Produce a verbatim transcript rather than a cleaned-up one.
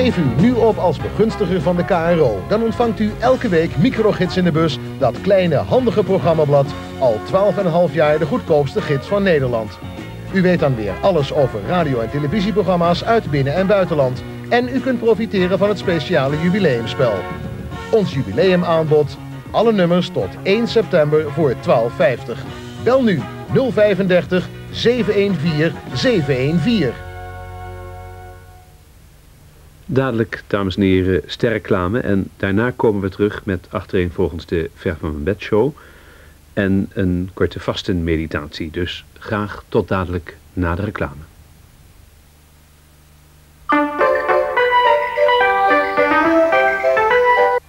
Geef u nu op als begunstiger van de K R O. Dan ontvangt u elke week Microgids in de bus, dat kleine handige programmablad, al twaalf en een half jaar de goedkoopste gids van Nederland. U weet dan weer alles over radio- en televisieprogramma's uit binnen- en buitenland. En u kunt profiteren van het speciale jubileumspel. Ons jubileumaanbod, alle nummers tot één september voor twaalf vijftig. Bel nu nul vijfendertig zevenhonderdveertien zevenhonderdveertien. Dadelijk, dames en heren, sterreclame en daarna komen we terug met achtereenvolgens de Ver van mijn bed show en een korte vastenmeditatie. Dus graag tot dadelijk na de reclame.